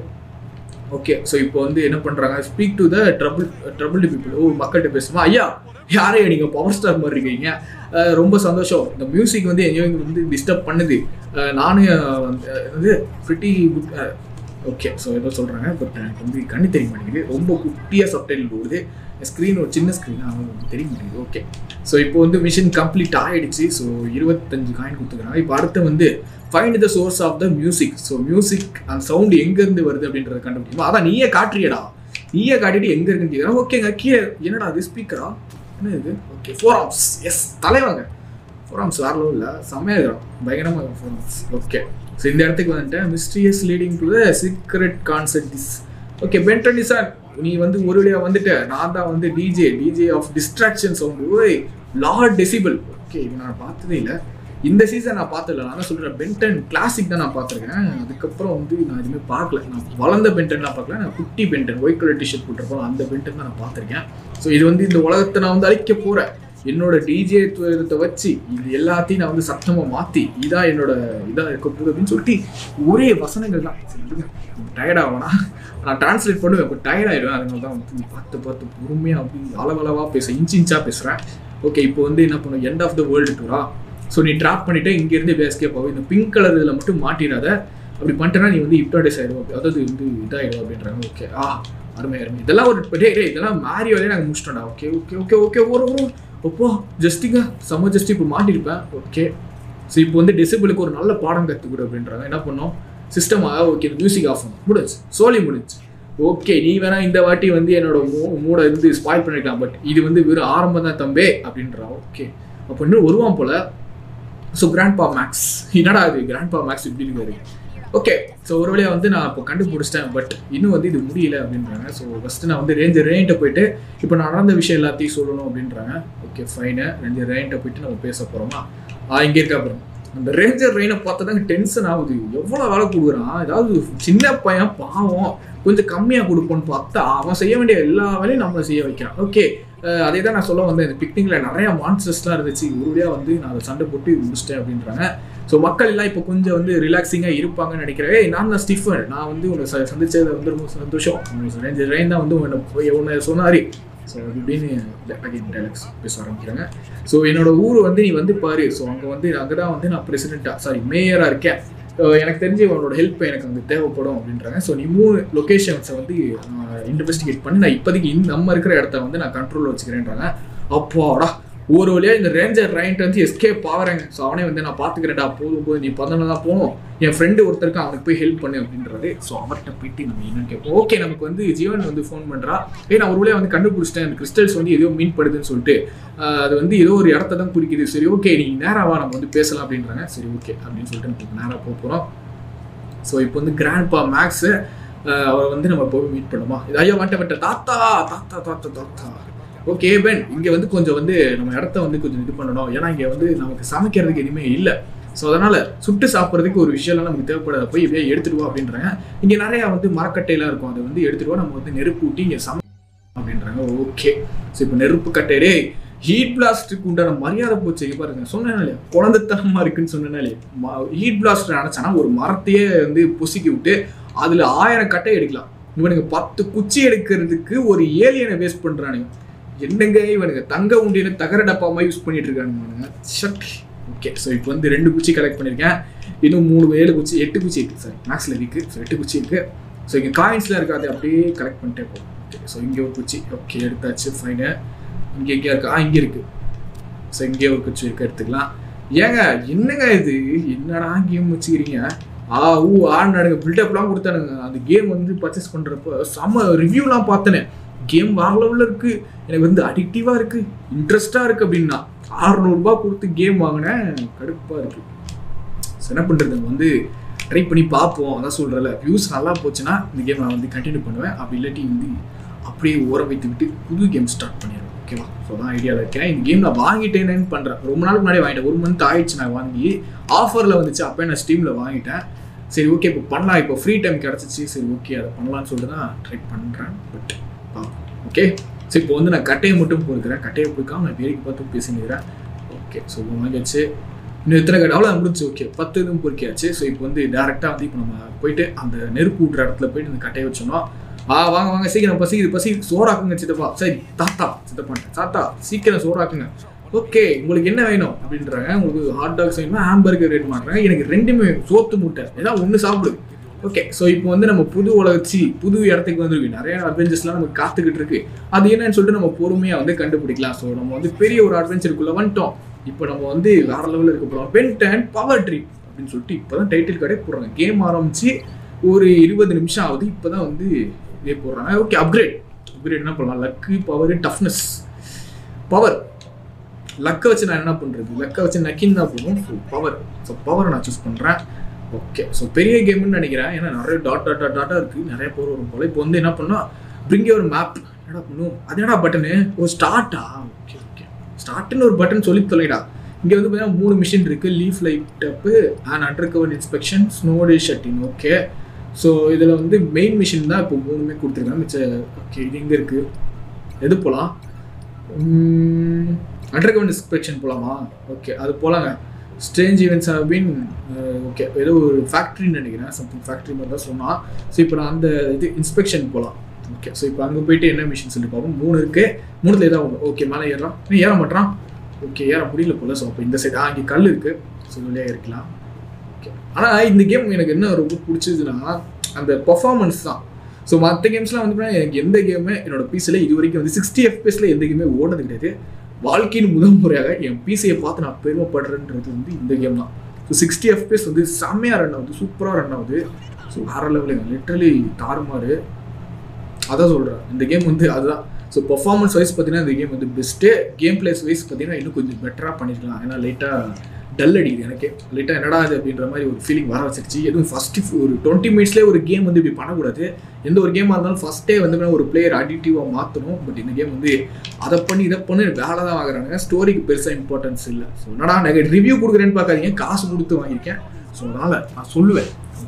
A: ஓகே, ஸோ இப்போ வந்து என்ன பண்ணுறாங்க, speak to the troubled people. Oh, மக்கள்கிட்ட பேசுமா, ஐயா யாரையா நீங்கள் பவர் ஸ்டார் மாதிரி இருக்கீங்க, ரொம்ப சந்தோஷம், இந்த மியூசிக் வந்து எங்கேயும் வந்து டிஸ்டர்ப் பண்ணுது, நானும் வந்து ப்ரிட்டி குட். ஓகே, ஸோ ஏதோ சொல்கிறாங்க, பட் எனக்கு வந்து கண்ணு தெரிய மாட்டேங்குது, ரொம்ப குட்டியாக சப்டைட்டில் போடுது, ஸ்க்ரீன் ஒரு சின்ன ஸ்க்ரீன் அவங்களுக்கு தெரிய மாட்டேங்குது. ஓகே, ஸோ இப்போ வந்து மிஷின் கம்ப்ளீட் ஆகிடுச்சு. ஸோ 25 காயின் கொடுத்துக்கிறாங்க. இப்போ அடுத்து வந்து find the source of the music. So music அந்த சவுண்டு எங்கேருந்து வருது அப்படின்றத கண்டுபிடிக்கும். அதான் நீயே காட்டுறியடா, நீயே காட்டிட்டு எங்கே இருக்குன்னு கேட்குறேன். ஓகேங்க, கீழே என்னடா அது ஸ்பீக்கரா, என்ன இது? Okay, 4 arms. எஸ், தலைவாங்க 4 ஆர்ம்ஸ் வேற லெவலில் செம்மையாக இருக்கிறோம், பயங்கரமாக 4 ஆர்ம்ஸ். ஓகே, ஸோ இந்த இடத்துக்கு வந்துட்டேன். Mysterious leading to the secret concept is. Okay, Benton sir, நீ வந்து ஒரு வழியாக வந்துட்ட, நான் தான் வந்து டிஜே ஆஃப் டிஸ்ட்ராக்ஷன் சவுண்டு. ஓய், லார்ட் டெசிபிள். ஓகே, இது நான் பார்த்ததே இல்லை, இந்த சீசன் நான் பார்த்ததில்ல. நான் தான் சொல்கிறேன், பென்டன் கிளாசிக் தான் நான் பார்த்துருக்கேன். அதுக்கப்புறம் வந்து நான் எதுவுமே பார்க்கல. நான் வளர்ந்த பென்டன்லாம் பார்க்கல, நான் குட்டி பென்டன் ஒயிட் கலர் டிஷர்ட் போட்டிருப்போம், அந்த பென்டன் தான் நான் பார்த்துருக்கேன். ஸோ இது வந்து இந்த உலகத்தை நான் வந்து அழிக்க போகிறேன், என்னோட டிஜே வச்சு இது எல்லாத்தையும் நான் வந்து சத்தமாக மாற்றி இதான் என்னோட இதாக இருக்க போகுது அப்படின்னு சொல்லிட்டு ஒரே வசனங்கள் தான். டயர்டாகவேனா, நான் டிரான்ஸ்லேட் பண்ணுவேன், இப்போ டயர்டாகிடுவேன். அதனால தான் வந்து பார்த்து பொறுமையாக அப்படி அளவளவாக இன்ச்சாக பேசுகிறேன். ஓகே, இப்போ வந்து என்ன பண்ணுவோம், எண்ட் ஆஃப் த வேர்ல்டு டூரா. ஸோ நீ ட்ராப் பண்ணிவிட்டு இங்கேருந்து பேஸ்கேப் ஆகும், இந்த பிங்க் கலர் இதில் மட்டும் மாட்டிடாத, அப்படி பண்ணிட்டேன்னா நீ வந்து ஹிப்னாடைஸ் ஆகிடுவோம், அதாவது வந்து இதாகிடும் அப்படின்றாங்க. ஓகே, அருமை. இதெல்லாம் ஒரு இதெல்லாம் மேரியோலே நாங்கள் முடிச்சிட்டோம்டா. ஓகே ஓகே ஓகே ஓகே ஒரு அப்போ ஜஸ்டிங்க செம்ம ஜஸ்ட் இப்போ மாட்டிருப்பேன். ஓகே, ஸோ இப்போ வந்து டெசிபிளுக்கு ஒரு நல்ல பாடம் கற்றுக்கிடு அப்படின்றாங்க. என்ன பண்ணோம், சிஸ்டமாக ஓகே மியூசிக் ஆஃப் பண்ணணும், முடிஞ்சு. ஓகே, நீ வேணா இந்த வாட்டி வந்து என்னோட மூடை வந்து ஸ்பாயில் பண்ணிக்கலாம், பட் இது வந்து வெறும் ஆரம்பம் தான் தம்பே அப்படின்றான். ஓகே, அப்போ இன்னும் வருவான் போல. ஸோ கிராண்ட்பா மேக்ஸ், என்னடா இது கிராண்ட்பா மேக்ஸ் இப்படி இருக்காரு. ஓகே, ஸோ ஒரு வழியாக வந்து நான் இப்போ கண்டுபிடிச்சிட்டேன், பட் இன்னும் வந்து இது முடியல அப்படின்றாங்க. ஸோ ஃபஸ்ட்டு நான் வந்து ரேஞ்சிட்ட போயிட்டு இப்போ நான் நடந்த விஷயம் எல்லாத்தையும் சொல்லணும் அப்படின்றாங்க. ஓகே ஃபைனு, ரேஞ்சிட்ட போயிட்டு நம்ம பேச போகிறோமா. இங்கே இருக்கா அப்புறம் அந்த ரேஞ்சர் ரெயினை பார்த்தா தாங்க டென்ஷன் ஆகுது, எவ்வளோ வேலை கொடுக்குறான். ஏதாவது சின்ன பையன் பாவம் கொஞ்சம் கம்மியாக கொடுப்போன்னு பார்த்தா அவன் செய்ய வேண்டிய எல்லா வேலையும் நம்மளை செய்ய வைக்கிறான். ஓகே, அதே தான் நான் சொல்ல வந்தேன், இந்த பிக்னிக்கில் நிறையா மான்ஸ்டர்ஸ்லாம் இருந்துச்சு, ஒருவழியாக வந்து நான் அதை சண்டை போட்டு முடிச்சிட்டேன் அப்படின்றாங்க. ஸோ மக்கள் எல்லாம் இப்போ கொஞ்சம் வந்து ரிலாக்ஸிங்காக இருப்பாங்கன்னு நினைக்கிறேன். நான் தான் ஸ்டிஃபன், நான் வந்து உன்னை சந்திச்சது வந்து ரொம்ப சந்தோஷம், ரேஞ்சர் ரெயின் தான் வந்து உன்னை சொன்னார். ஸோ இப்படின்னு அகைன் டைலாக்ஸ் பேச ஆரம்பிக்கிறாங்க. ஸோ என்னோட ஊர் வந்து நீ வந்து பாரு, ஸோ அங்கே தான் வந்து நான் மேயராக இருக்கேன், எனக்கு தெரிஞ்சு உன்னோட ஹெல்ப் எனக்கு வந்து தேவைப்படும் அப்படின்றாங்க. ஸோ நீ 3 லொக்கேஷன்ஸை வந்து இன்வெஸ்டிகேட் பண்ணி நான் இப்போதைக்கு நம்ம இருக்கிற இடத்த வந்து நான் கண்ட்ரோலில் வச்சுக்கிறேன்றாங்க. அப்பாடா, ஒரு வழியாக இந்த ரேஞ்சர் ரைன்ட்டு வந்து எஸ்கேப் ஆகிறேங்க. ஸோ அவனே வந்து நான் பார்த்துக்கிறேன்டா, போது நீ 11 தான் போகணும், என் ஃப்ரெண்டு ஒருத்தருக்கு அவனுக்கு போய் ஹெல்ப் பண்ணு அப்படின்றது. ஸோ அவர்கிட்ட போயிட்டு நம்ம என்னன்னு கேட்போம். ஓகே, நமக்கு வந்து ஜீவன் வந்து ஃபோன் பண்ணுறா, நான் ஒரு வழியாக வந்து கண்டுபிடிச்சிட்டேன், அந்த கிறிஸ்டல்ஸ் வந்து ஏதோ மீன் படுதுன்னு சொல்லிட்டு அது வந்து ஏதோ ஒரு இடத்த தான் குறிக்குது. சரி ஓகே, நீ நேராக நம்ம வந்து பேசலாம் அப்படின்றாங்க. சரி ஓகே அப்படின்னு சொல்லிட்டு நம்ம நேராக போகிறோம். ஸோ இப்போ வந்து கிராண்ட்பா மேக்ஸு அவரை வந்து நம்ம போய் மீட் பண்ணுமா. இது ஐயா வட்ட தாத்தா தாத்தா தாத்தா தாத்தா. ஓகே பென், இங்கே வந்து கொஞ்சம் வந்து நம்ம இடத்த வந்து கொஞ்சம் இது பண்ணணும், ஏன்னா இங்கே வந்து நமக்கு சமைக்கிறதுக்கு எதுவுமே இல்லை. ஸோ அதனால் சுட்டு சாப்பிட்றதுக்கு ஒரு விஷயம்லாம் நமக்கு தேவைப்படாத, போய் இப்படியே எடுத்துகிட்டு வா அப்படின்றாங்க. இங்கே நிறையா வந்து மரக்கட்டையெல்லாம் இருக்கும், அதை வந்து எடுத்துகிட்டு வா, நம்ம வந்து நெருப்பு ஊட்டி இங்கே அப்படின்றாங்க. ஓகே, ஸோ இப்போ நெருப்பு கட்டையிலே ஹீட் பிளாஸ்ட்டுக்கு உண்டான மரியாதை போச்சு. இங்கே பாருங்க, சொன்னாலே குழந்தைத்தனமாக இருக்குன்னு சொன்னாலே ஹீட் பிளாஸ்ட் நினச்சானா ஒரு மரத்தையே வந்து பொசுக்கி விட்டு அதில் 1000 கட்டை எடுக்கலாம். இவனுக்கு 10 குச்சி எடுக்கிறதுக்கு ஒரு ஏலியனை வேஸ்ட் பண்ணுறானுங்க. என்னங்க இவனுங்க தங்க உண்டியில தகர டப்பாமா யூஸ் பண்ணிட்டு இருக்கானுங்க. ஓகே, ஸோ இப்போ வந்து 2 குச்சி கலெக்ட் பண்ணியிருக்கேன், இன்னும் 7 குச்சி 8 குச்சி இருக்குது, சாரி மேக்ஸில் இருக்குது. ஸோ 8 குச்சி இருக்குது. ஸோ இங்கே காயின்ஸ்லாம் இருக்காது, அப்படியே கலெக்ட் பண்ணிட்டே போகும். ஓகே, ஸோ இங்கே ஒரு குச்சி, ஓகே எடுத்தாச்சு ஃபைனு. இங்கே எங்கேயா இருக்கா, இங்கே இருக்குது. ஸோ இங்கே ஒரு குச்சி இருக்குது, எடுத்துக்கலாம். ஏங்க என்னங்க இது, என்னடா கேம் வச்சுக்கிறீங்க, ஆடுனாடுங்க பில்டப்லாம் கொடுத்தானுங்க. அந்த கேம் வந்து பர்ச்சேஸ் பண்ணுறப்போ செம்ம ரிவ்யூலாம் பார்த்தேனே, கேம் வேற லெவலில் இருக்குது, எனக்கு வந்து அடிக்டிவாக இருக்குது, இன்ட்ரெஸ்டாக இருக்குது அப்படின்னா 600 ரூபா கொடுத்து கேம் வாங்கினேன், கடுப்பாக இருக்குது. ஸோ என்ன பண்ணுறது, வந்து ட்ரை பண்ணி பார்ப்போம். அதான் சொல்கிறேன்ல, வியூஸ் நல்லா போச்சுன்னா இந்த கேம் நான் வந்து கண்டினியூ பண்ணுவேன், அப்படி இல்லாட்டி வந்து அப்படியே ஓரம் வைத்து விட்டு புது கேம் ஸ்டார்ட் பண்ணிடுவேன். ஓகேவா, ஸோ தான் ஐடியாவில் இருக்கேன். இந்த கேம் நான் வாங்கிட்டேன்னு பண்ணுறேன், ரொம்ப நாளுக்கு முன்னாடி வாங்கிட்டேன், 1 மந்த் ஆயிடுச்சு நான் வாங்கி, ஆஃபரில் வந்துச்சு, அப்போ நான் ஸ்டீமில் வாங்கிட்டேன். சரி ஓகே, இப்போ பண்ணலாம், இப்போ ஃப்ரீ டைம் கிடச்சிச்சு, சரி ஓகே அதை பண்ணலான்னு சொல்லிட்டு தான் ட்ரை பண்ணுறேன். பட் ஓகே, ஸோ இப்போ வந்து நான் கட்டையை மட்டும் பொறுக்கிறேன், கட்டையை பொறுக்காம நான் வேலைக்கு பார்த்து பேசினுக்கிறேன். ஓகே ஸோ வாங்கியாச்சு. இன்னும் எத்தனை கடை அவ்வளோ முடிச்சு. ஓகே 10 இதுவும் பொறுக்கியாச்சு. ஸோ இப்போ வந்து டேரெக்டாக வந்து இப்போ நம்ம போயிட்டு அந்த நெருப்பு விட்ற இடத்துல போயிட்டு இந்த கட்டையை வச்சோம்னா வாங்க வாங்க சீக்கிரம் பசி சோறாக்குங்க சித்தப்பா. சரி தாத்தா தாத்தா சீக்கிரம் சோறாக்குங்க. ஓகே உங்களுக்கு என்ன வேணும் அப்படின்றாங்க. உங்களுக்கு ஹாட் டாக்ஸ் வேணுமா ஹாம்பர்கர் வேணும் மாட்டாங்க. எனக்கு ரெண்டுமே சோத்து முட்டை ஏதாவது ஒன்று சாப்பிடு. ஓகே ஸோ இப்போ வந்து நம்ம புது இடத்துக்கு வந்துருக்கு. நிறைய அட்வென்ச்சர்ஸ்லாம் நமக்கு காத்துக்கிட்டு இருக்கு. அது என்னன்னு சொல்லிட்டு நம்ம பொறுமையாக வந்து கண்டுபிடிக்கலாம். ஸோ நம்ம வந்து பெரிய ஒரு அட்வென்ச்சருக்குள்ளே வந்துட்டோம். இப்போ நம்ம வந்து வேற லெவலில் இருக்க போகிறோம். பென்ட் அண்ட் பவர் ட்ரிப் அப்படின்னு சொல்லிட்டு இப்போ தான் டைட்டில் கார்டே போடுறாங்க. கேம் ஆரம்பிச்சு ஒரு 20 நிமிஷம் ஆகுது. இப்போ தான் வந்து இதே போடுறாங்க. ஓகே அப்கிரேட் என்ன பண்ணலாம்? Luck power toughness. பவர் லக்கை வச்சு நான் என்ன பண்ணுறது? லக்கை வச்சு நக்கின்னு தான் போகணும். ஸோ பவரை நான் சூஸ் பண்ணுறேன். ஓகே ஸோ பெரிய கேம்னு நினைக்கிறேன். ஏன்னா நிறைய டாட்டா இருக்குது. நிறைய பவர் வரும் போல். இப்போ வந்து என்ன பண்ணால் பிரிங்கே ஒரு மேப் என்னடா பண்ணும். அது என்னடா பட்டனு? ஒரு ஸ்டார்ட்டா? ஓகே ஸ்டார்ட்னு ஒரு பட்டன் சொல்லி தொலைடா. இங்கே வந்து பார்த்தீங்கன்னா 3 மிஷின் இருக்குது. Leaf light up and under cover inspection snow day shutting. Okay so இதில் வந்து மெயின் மிஷின் தான் இப்போ 3மே கொடுத்துருக்காங்க. மிச்சம் ஓகே இது எங்கே இருக்குது? எது போகலாம்? அண்டர் கவர் இன்ஸ்பெக்ஷன் போகலாமா? ஓகே அது போகலாங்க. Strange events have been okay ஏதோ ஒரு ஃபேக்ட்ரின்னு நினைக்கிறேன். சம்திங் ஃபேக்ட்ரி மாதிரி தான் சொன்னால். ஸோ இப்போ நான் அந்த இது இன்ஸ்பெக்ஷன் போகலாம். ஓகே ஸோ இப்போ அங்கே போயிட்டு என்ன மிஷின் சொல்லி பார்ப்போம். 3 இருக்குது. 3ல் ஏதாவது ஒன்று. ஓகே மேலே ஏறான். ஏற மாட்டான். ஓகே ஏற முடியல போல. ஸோ அப்போ இந்த சைடு இங்கே கல் இருக்குது. ஸோ வெளியே இருக்கலாம். ஓகே ஆனால் இந்த கேம் எனக்கு என்ன ரொம்ப பிடிச்சதுன்னா அந்த பர்ஃபார்மன்ஸ் தான். ஸோ மற்ற கேம்ஸ்லாம் வந்து எனக்கு எந்த கேமே என்னோட பீஸில் இது வரைக்கும் வந்து 60 FPS எந்த கேமே ஓடுறது கிடையாது. வாழ்க்கையின் முதல் முறையாக என் பிசியை பார்த்து நான் பெருமைப்படுறேன்றது வந்து இந்த கேம் தான். ஸோ 60 FPS வந்து செம்மையாக ரன் ஆகுது. சூப்பராக ரன் ஆகுது. ஸோ வேறு லெவலுங்க. லிட்டரலி தாறுமாறு. அதான் சொல்கிறேன் இந்த கேம் வந்து அதுதான். ஸோ பர்ஃபார்மன்ஸ் வைஸ் பார்த்தீங்கன்னா இந்த கேம் வந்து பெஸ்ட்டு. கேம் பிளேஸ் வைஸ் பார்த்தீங்கன்னா இன்னும் கொஞ்சம் பெட்டராக பண்ணியிருக்கலாம். ஏன்னா லைட்டாக டல் அடிக்குது எனக்கு. லைட்டாக என்னடா அது அப்படின்ற மாதிரி ஒரு ஃபீலிங் வர வச்சிருச்சு. எதுவும் ஃபஸ்ட்டு ஒரு 20 மினிட்ஸ்லேயே ஒரு கேம் வந்து இப்படி பண்ணக்கூடாது. எந்த ஒரு கேமாக இருந்தாலும் ஃபஸ்ட்டே வந்து ஒரு பிளேயர் அடிக்டிவாக மாற்றணும். பட் இந்த கேம் வந்து அதை பண்ணி இதை பண்ணி வேலை தான் வாங்குறாங்க. ஸ்டோரிக்கு பெருசாக இம்பார்ட்டன்ஸ் இல்லை. ஸோ என்னடா நான் ரிவ்யூ கொடுக்குறேன்னு பார்க்காதீங்க. காசு கொடுத்து வாங்கியிருக்கேன். ஸோ அதனால் நான் சொல்லுவேன்.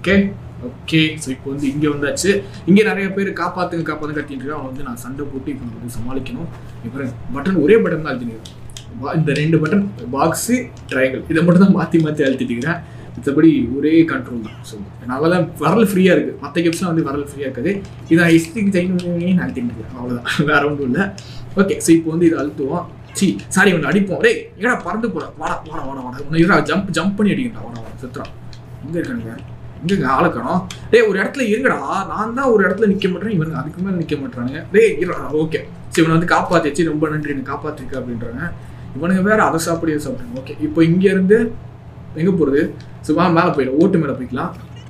A: ஓகே ஸோ இப்போ வந்து இங்கே வந்தாச்சு. இங்கே நிறைய பேர் காப்பாற்றுங்க கத்திட்டு இருக்கேன். அவன் வந்து நான் சண்டை போட்டு இப்போ வந்து சமாளிக்கணும். இப்போ பட்டன் ஒரே பட்டன் தான் அழுத்தினேன். இந்த 2 பட்டன் பாக்ஸு ட்ரையாங்கிள் இதை மட்டும் தான் மாற்றி அழுத்திட்டு இருக்கிறேன். மற்றபடி ஒரே கண்ட்ரோல் தான். ஸோ நல்லா தான் வரல் ஃப்ரீயாக இருக்குது. மற்ற கேம்ஸ்லாம் வந்து வரல் ஃப்ரீயாக இருக்காது. இதை ஹிஸ்ட்ரிக்கு தைன்னு அழுத்திட்டு இருக்கேன். அவ்வளோதான், வேறு ஒன்றும் இல்லை. ஓகே ஸோ இப்போ வந்து இதை அழுத்துவோம். சாரி ஒன்று அடிப்போம். டே ஏடா பறந்து போகிறேன். வாடா ஒன்று ஜம்ப் பண்ணி அடிக்கண்டா. வாடா சுற்றுறான். எங்கே இருக்கானுங்க? எங்கே ஆளக்கணும்? ஒரு இடத்துல இருங்கடா. நான் தான் ஒரு இடத்துல நிற்க மாட்டேன். இவனுங்க அதுக்கு மேலே நிற்க மாட்டானுங்க. ஓகே சரி இவனை வந்து காப்பாற்றிச்சு. ரொம்ப நன்றி எனக்கு காப்பாற்றிருக்க அப்படின்றாங்க. இவனுங்க வேறு அதை சாப்பிடுங்க. ஓகே இப்போ இங்கேருந்து எங்கே போகிறது? ஸோ மேலே போயிடும். ஓட்டு மேலே போய்க்கலாம்.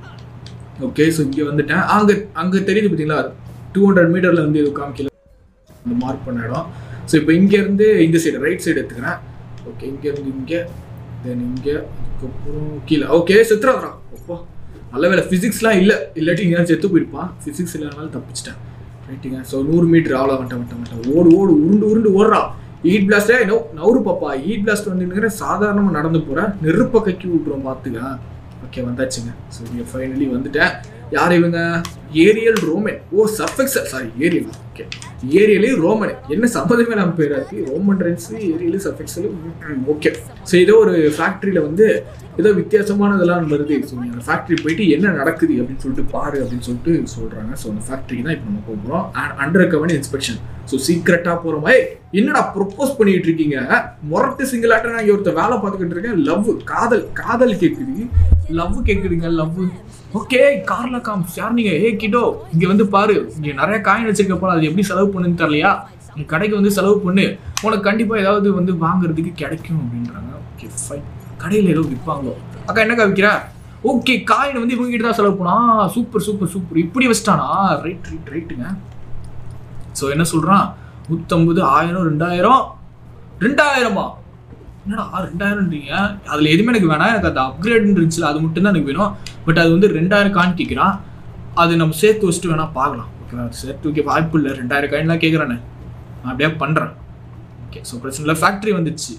A: ஓகே ஸோ இங்கே வந்துட்டேன். அங்கே தெரியுது பார்த்தீங்களா 200 மீட்டரில் வந்து எதுவும் காமிக்கல அந்த மார்க் பண்ண இடம். ஸோ இப்போ இங்கேருந்து இந்த சைடு ரைட் சைடு எடுத்துக்கிறேன். ஓகே இங்கேருந்து இங்கே தென் இங்கே அதுக்கப்புறம் கீழே. ஓகே செத்துறான். அப்போ நல்ல வேலை ஃபிசிக்ஸ்லாம் இல்லாட்டி இங்கே செத்து போயிருப்பான். ஃபிசிக்ஸ் இல்லைனாலும் தப்பிச்சிட்டேன். ரைட்டுங்க. ஸோ 100 மீட்டர் அவ்வளோ வந்துட்டேன். ஓடு உருண்டு ஓடுறா. ஈட் பிளாஸ்டே நவுறு பாப்பா. ஈட் பிளாஸ்ட் வந்து சாதாரணமாக நடந்து போகிறேன். நெருப்பை கக்கி விட்ருவோம் பார்த்துக்க. ஓகே வந்தாச்சுங்க. ஸோ இங்கே ஃபைனலி வந்துட்டேன். யார் இவங்க? Ariel Roman. Surf Excel sorry Ariel. Okay Ariel Roman என்ன சம்மந்தமே நம்ம பேராக இருக்குது. Roman Reigns Ariel Surf Excel. Okay so ஏதோ ஒரு ஃபேக்ட்ரியில் வந்து ஏதோ வித்தியாசமானதெல்லாம் வருது. ஸோ அந்த ஃபேக்ட்ரி போயிட்டு என்ன நடக்குது அப்படின்னு சொல்லிட்டு பாரு அப்படின்னு சொல்லிட்டு சொல்கிறாங்க. ஸோ அந்த ஃபேக்ட்ரிக்கு தான் இப்போ நம்ம போகிறோம். Under cover inspection. ஸோ சீக்ரெட்டாக போகிற மாதிரி என்னடா ப்ரொப்போஸ் பண்ணிட்டு இருக்கீங்க? முரட்டு சிங்கிளாட்ட நான் இங்கே ஒருத்தர் வேலை பார்த்துக்கிட்டு இருக்கேன். லவ் காதல் கேட்குது. லவ் கேட்குதுங்க. லவ். ஓகே கார்ல காம்ஸ் யார் நீங்க? கிட்டோ இங்க வந்து பாரு. இங்க நிறைய காயின் வச்சிருக்க போல. அது எப்படி செலவு பண்ணுன்னு தெரியலையா? நீ கடைக்கு வந்து செலவு பண்ணு. உனக்கு கண்டிப்பா ஏதாவது வந்து வாங்குறதுக்கு கிடைக்கும் அப்படின்றாங்க. Okay fine. கடையில் ஏதோ விற்பாங்களோ. அக்கா என்னக்கா விற்கிற? ஓகே காயின் வந்து இவங்க கிட்ட தான் செலவு பண்ணா. சூப்பர் இப்படி வச்சிட்டானா? ரைட்டுங்க. ஸோ என்ன சொல்றான்? 150 1000 2000 என்னடா 2000ன்றீங்க? அதில் எதுவுமே எனக்கு வேணாம். எனக்கு அந்த அப்கிரேட்னு இருந்துச்சு அது மட்டும் தான் எனக்கு வேணும். பட் அது வந்து 2000 காயின் கேட்குறான். அது நம்ம சேர்த்து வச்சுட்டு வேணா பார்க்கலாம். ஓகேவா? சேர்த்து வைக்க வாய்ப்பு இல்லை. 2000 காயின்லாம் கேட்குறானே. நான் அப்படியே பண்ணுறேன். ஓகே ஸோ பிரச்சனை இல்லை. ஃபேக்ட்ரி வந்துச்சு.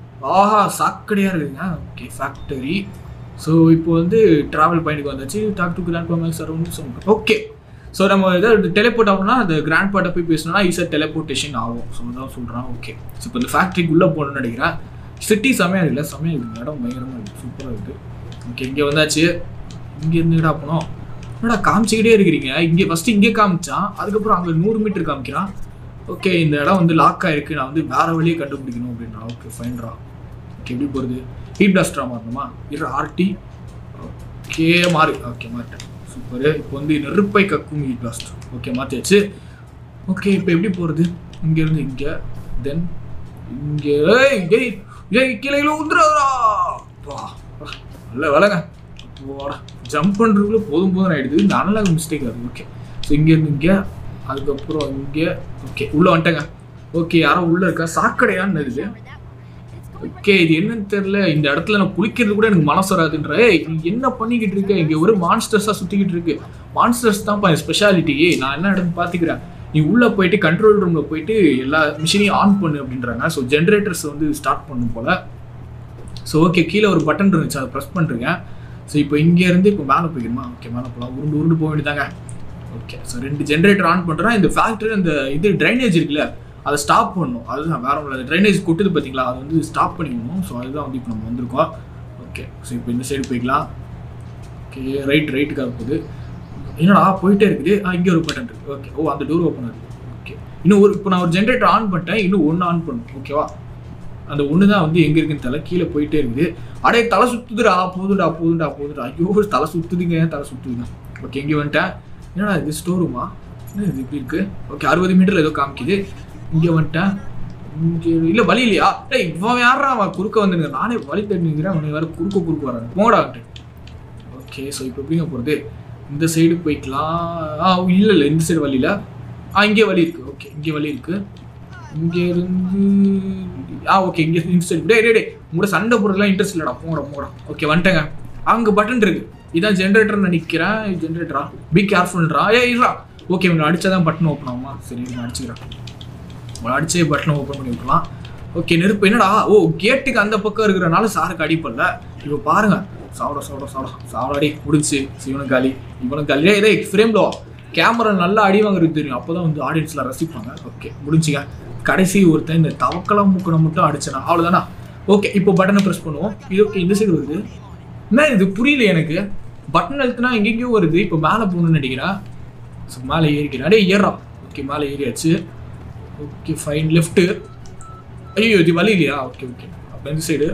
A: சாக்கடையாக இருக்குதுங்க. Okay factory. ஸோ இப்போ வந்து ட்ராவல் பாயிண்ட்டுக்கு வந்தாச்சு. Talk to grand pa Max around. Okay so நம்ம ஏதாவது டெலிபோர்ட் ஆகணும்னா அந்த கிராண்ட் பாட்டை போய் பேசணும்னா ஈஸியாக டெலிபோர்ட்டேஷன் ஆகும். ஸோ அதான் சொல்கிறான். ஓகே ஸோ இப்போ இந்த ஃபேக்ட்ரிக்குள்ளே போகணும்னு நினைக்கிறேன். சிட்டி செமையாக இருக்குல்ல, செமையாக இருக்குது, இடம் பயங்கரமாக இருக்குது, சூப்பராக இருக்குது. ஓகே இங்கே வந்தாச்சு. இங்கே இருந்துடா போனோம். என்னடா காமிச்சிக்கிட்டே இருக்கிறீங்க, இங்கே ஃபஸ்ட்டு இங்கே காமிச்சான், அதுக்கப்புறம் அங்கே 100 மீட்டர் காமிக்கிறான். ஓகே இந்த இடம் வந்து லாக் ஆகிருக்கு, நான் வந்து வேறு வழியே கண்டுபிடிக்கணும் அப்படின்றா. ஓகே ஃபைன்ரா. ஓகே எப்படி போகிறது, ஹீட் பிளாஸ்டராக மாறணுமா, இது ஆர்டி. ஓகே மாறு, ஓகே மாறிட்டேன், சூப்பரு. இப்போ வந்து நெருப்பை கக்கும் ஹீட் பிளாஸ்ட். ஓகே மாற்றியாச்சு. ஓகே இப்போ எப்படி போகிறது, இங்கேருந்து இங்கே, தென் இங்கே கீழே ஊந்துடாதா. நல்ல வேலைங்க, போடா ஜம்ப் பண்ணுறதுக்குள்ள போதும் ஆகிடுது, இந்த அனலாக மிஸ்டேக் ஆகுது. ஓகே ஸோ இங்கேருந்து இங்கே, அதுக்கப்புறம் இங்கே. ஓகே உள்ளே வந்துட்டேங்க. ஓகே யாரோ உள்ளே இருக்கா, சாக்கடையான்னு இருக்குது. ஓகே இது என்னன்னு தெரியல, இந்த இடத்துல நான் குளிக்கிறது கூட எனக்கு மனசு வராதுன்ற. நீ என்ன பண்ணிக்கிட்டு இருக்க, இங்கே ஒரு மான்ஸ்டர்ஸாக சுற்றிக்கிட்டு இருக்கு. மான்ஸ்டர்ஸ் தான்ப்பா என் ஸ்பெஷாலிட்டி, நான் என்ன இடம்னு பார்த்துக்கிறேன். நீ உள்ளே போயிட்டு கண்ட்ரோல் ரூமில் போயிட்டு எல்லா மிஷினையும் ஆன் பண்ணு அப்படின்றாங்க. ஸோ ஜென்ரேட்டர்ஸ் வந்து ஸ்டார்ட் பண்ணும் போல். ஸோ ஓகே கீழே ஒரு பட்டன் இருந்துச்சு, அதை ப்ரெஸ் பண்ணுறேங்க. ஸோ இப்போ இங்கேருந்து இப்போ மேலே போய்க்கணுமா. ஓகே மேலே போகலாம், உருண்டு போக வேண்டியதாங்க. ஓகே ஸோ 2 ஜென்ரேட்டர் ஆன் பண்ணுறேன். இந்த ஃபேக்ட்ரி அந்த இது ட்ரைனேஜ் இருக்குல்ல, அதை ஸ்டாப் பண்ணணும். அதுதான் வேற ஒன்று, ட்ரைனேஜ் கொட்டுது பார்த்தீங்களா, அதை வந்து ஸ்டாப் பண்ணிக்கணும். ஸோ அதுதான் வந்து இப்போ நம்ம வந்திருக்கோம். ஓகே ஸோ இப்போ இந்த சைடு போய்க்கலாம். ஓகே ரைட்டுக்காக போகுது. என்னடா போயிட்டே இருக்குது. இங்கே ஒரு பட்டன் இருக்குது. ஓகே ஓ அந்த டோர் ஓப்பன் ஆகுது. ஓகே இன்னும் இப்போ நான் ஒரு ஜென்ரேட்டர் ஆன் பண்ணிட்டேன், இன்னும் 1 ஆன் பண்ணணும். ஓகேவா, அந்த 1 தான் வந்து எங்கே இருக்குன்னு தலை கீழே போயிட்டே இருக்குது. அடே தலை சுற்றுதுடா, போதுடா. ஐயோ தலை சுற்றுதுங்க. ஓகே இங்கே வந்துட்டேன். என்னடா இது ஸ்டோர் ரூமா, என்ன இது இப்படி இருக்குது. ஓகே 60 மீட்டரில் ஏதோ காமிக்குது. இங்கே வந்துட்டேன். இங்கே இல்லை வழி இல்லையா, இவன் யாரா அவன் குறுக்க வந்துடுங்க, நானே வழி தேடிக்கிறேன், அவனை வேறு குறுக்க வராங்க, போடான்ட்டு. ஓகே ஸோ இப்போ எப்படிங்க போகிறது, இந்த சைடு போய்க்கலாம். இல்லை இந்த சைடு வழியில் இங்கே வழி இருக்குது. ஓகே இங்கே வழி இருக்குது. இங்கே இருந்து ஓகே இங்கே இந்த சைடு. டே உங்களோட சண்டை போடுறதுலாம் இன்ட்ரெஸ்ட் இல்லைடா, போங்கடா. ஓகே வந்துட்டேங்க. அங்கே பட்டன் இருக்குது, இதான் ஜென்ரேட்டர் நினைக்கிறேன். ஜென்ரேட்டரா, பி கேர்ஃபுல்ன்றா. இல்லா ஓகே இவங்க அடித்தா தான் பட்டன் ஓப்பன் ஆகுமா. சரி நான் அடிச்சுக்கிறேன், அடிச்சே பட்டனை ஓப்பன் பண்ணி விட்டுலாம். ஓகே நெருப்பு என்னடா, ஓ கேட்டுக்கு அந்த பக்கம் இருக்கிறனால சாருக்கு அடிப்படல. இப்போ பாருங்க, சாவடாடி முடிச்சு. இவனுக்கு காலி இதே ஃப்ரேம்ல கேமரா நல்லா அடி வாங்குறது தெரியும், அப்போ தான் வந்து ஆடியன்ஸ்லாம் ரசிப்பாங்க. ஓகே முடிஞ்சுங்க. கடைசி ஒருத்தன் இந்த தவக்கலம் மூக்கனை மட்டும் அடிச்சனா, அவ்வளோதானா. ஓகே இப்போ பட்டனை ப்ரெஸ் பண்ணுவோம். இது ஓகே இந்த சைடு வருது. என்ன இது புரியல எனக்கு, பட்டன் அழுத்தினா எங்கெங்கேயோ வருது. இப்போ மேலே போகணும்னு நினைக்கிறேன். ஸோ மேலே ஏறிக்கிறேன். ஏறா. ஓகே மேலே ஏறியாச்சு. Okay fine left. ஐயோ இது வழி இல்லையா. ஓகே அப்போ இந்த சைடு.